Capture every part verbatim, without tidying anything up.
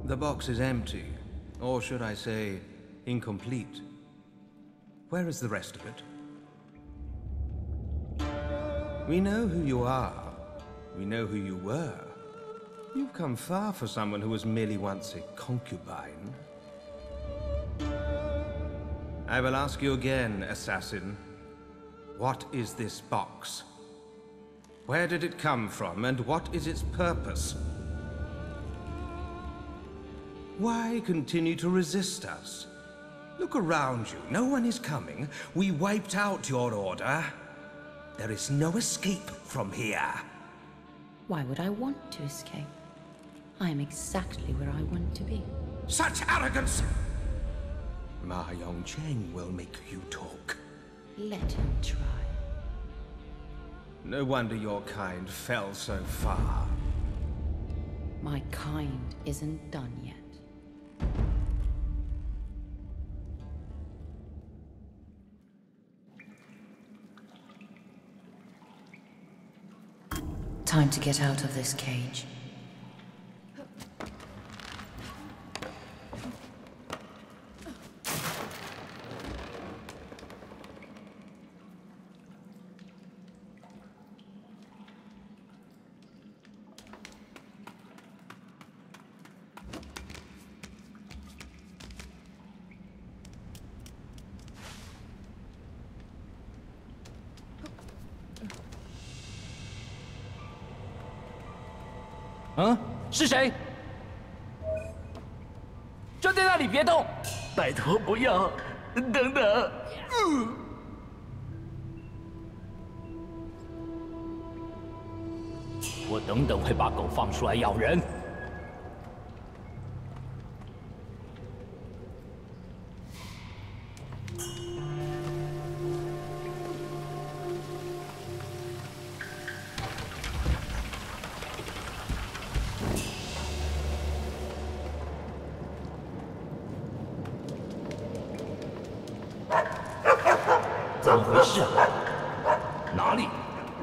The box is empty, or should I say, incomplete. Where is the rest of it? We know who you are. We know who you were. You've come far for someone who was merely once a concubine. I will ask you again, assassin. What is this box? Where did it come from, and what is its purpose? Why continue to resist us? Look around you. No one is coming. We wiped out your order. There is no escape from here. Why would I want to escape? I am exactly where I want to be. Such arrogance! Ma Yongcheng will make you talk. Let him try. No wonder your kind fell so far. My kind isn't done yet. Time to get out of this cage. 嗯，是谁？站在那里别动！拜托不要！等等。嗯、我等等会把狗放出来咬人。怎么回事啊？哪里？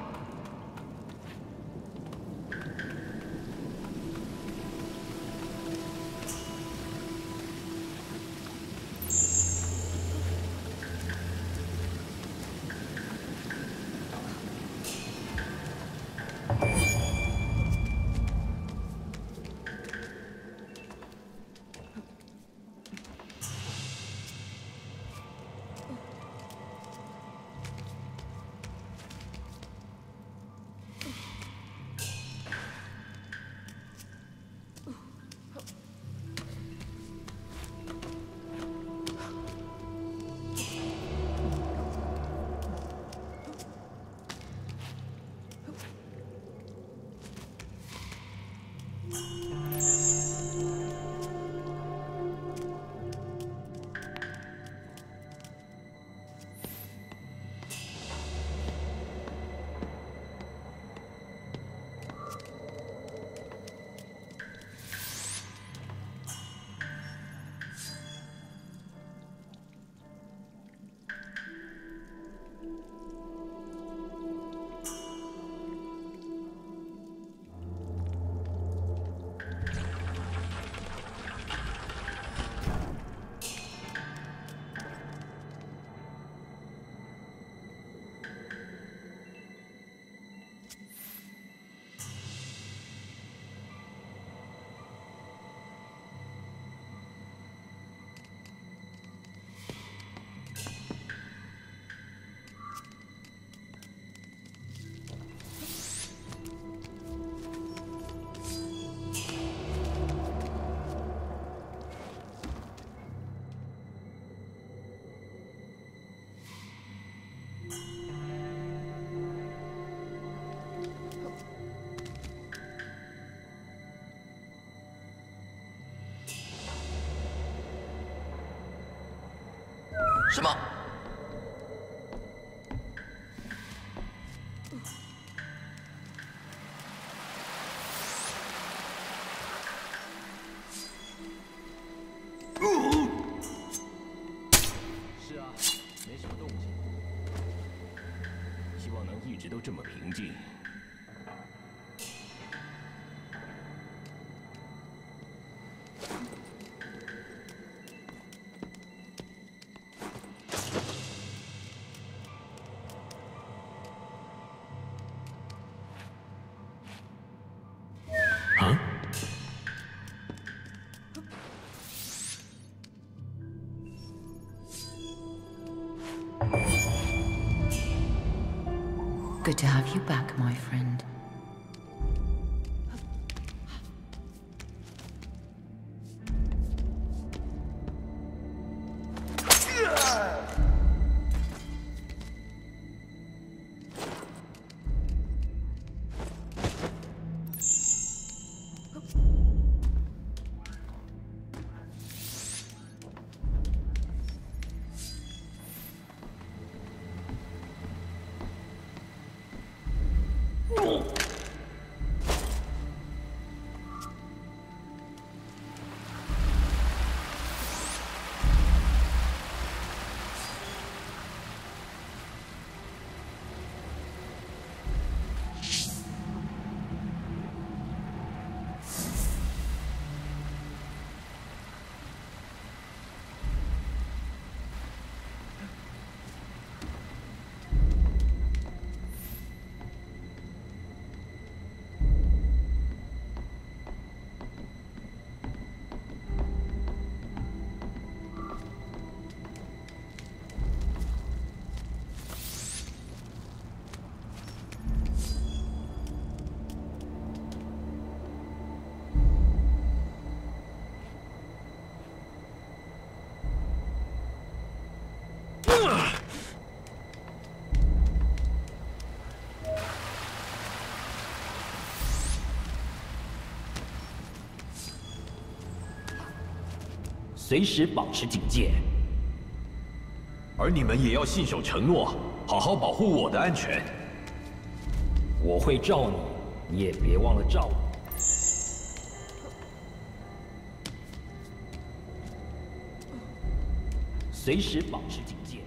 什么？是啊，没什么动静。希望能一直都这么平静。 to have you back, my friend. 随时保持警戒。 而你们也要信守承诺，好好保护我的安全。 我会罩你，你也别忘了罩我。随时保持警戒。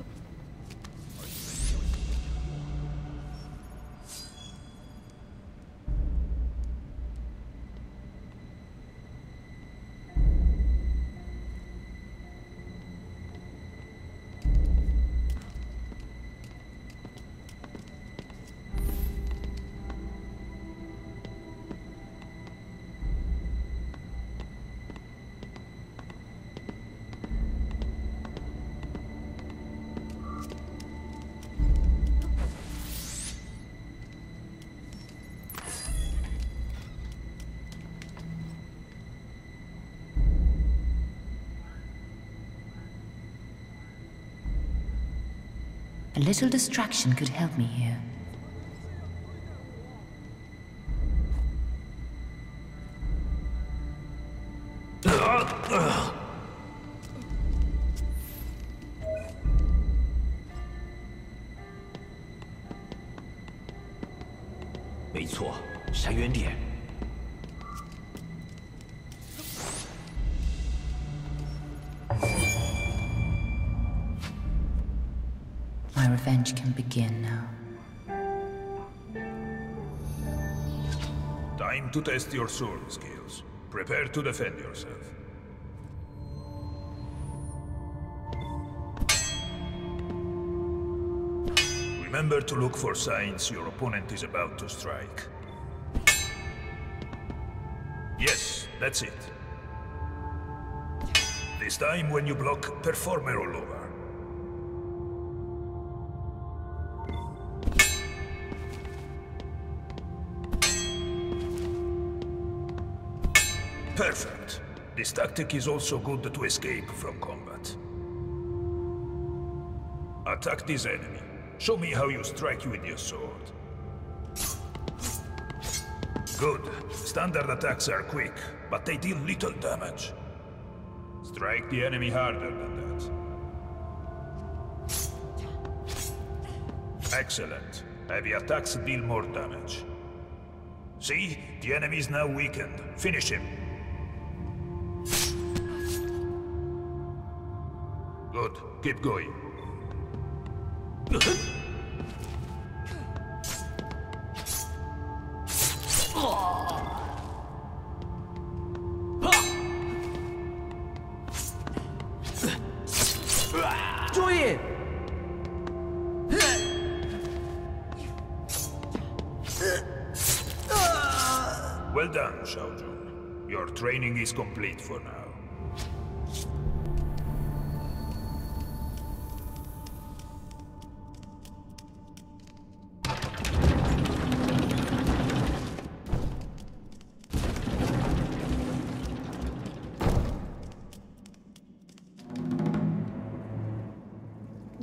A little distraction could help me here. “没错，闪远点。” My revenge can begin now. Time to test your sword skills. Prepare to defend yourself. Remember to look for signs your opponent is about to strike. Yes, that's it. This time when you block, perform a rollover. Perfect. This tactic is also good to escape from combat. Attack this enemy. Show me how you strike with your sword. Good. Standard attacks are quick, but they deal little damage. Strike the enemy harder than that. Excellent. Heavy attacks deal more damage. See? The enemy is now weakened. Finish him. Good. Keep going. Well done, Xiaojun. Your training is complete for now.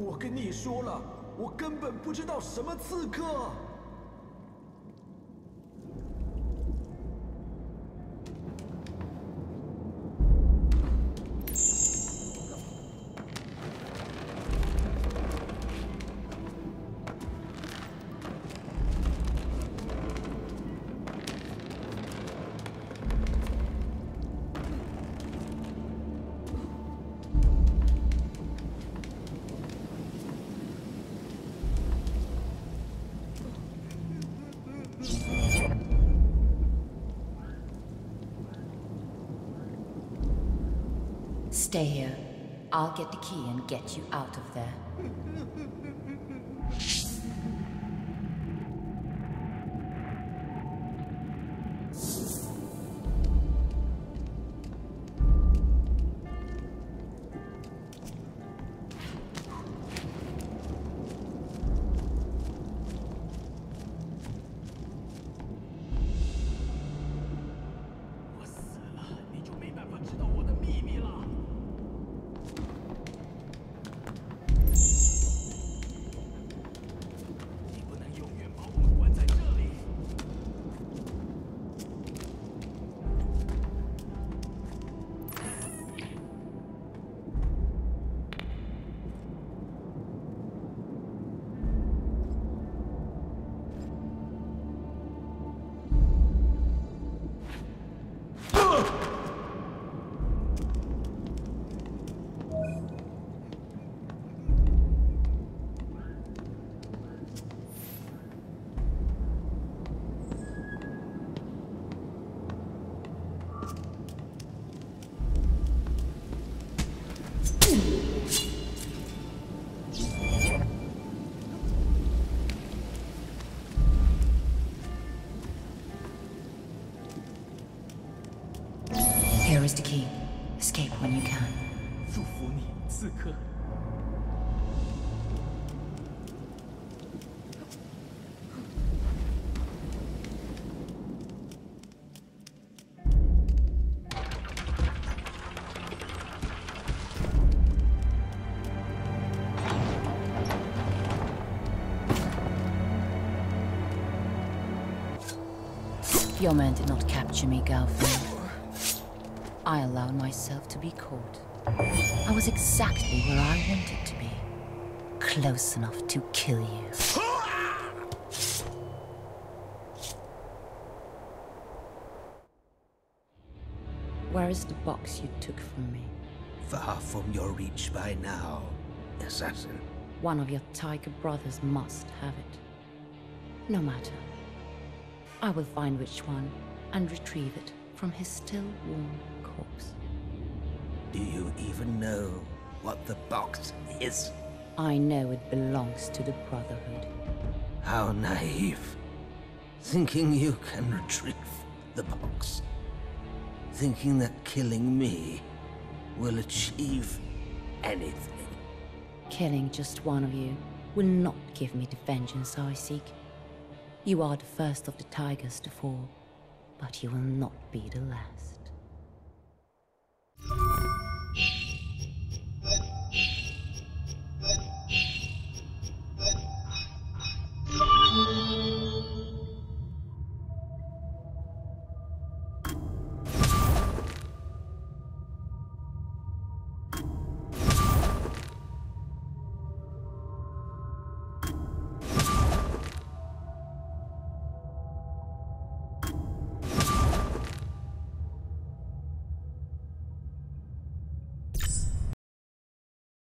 我跟你说了，我根本不知道什么刺客。 Stay here. I'll get the key and get you out of there. Here is the key. Escape when you can. 祝福你，刺客。 Your men did not capture me, Galvin. I allowed myself to be caught. I was exactly where I wanted to be. Close enough to kill you. Where is the box you took from me? Far from your reach by now, assassin. One of your tiger brothers must have it. No matter. I will find which one and retrieve it from his still warm corpse. Do you even know what the box is? I know it belongs to the Brotherhood. How naive. Thinking you can retrieve the box. Thinking that killing me will achieve anything. Killing just one of you will not give me the vengeance I seek. You are the first of the tigers to fall, but you will not be the last.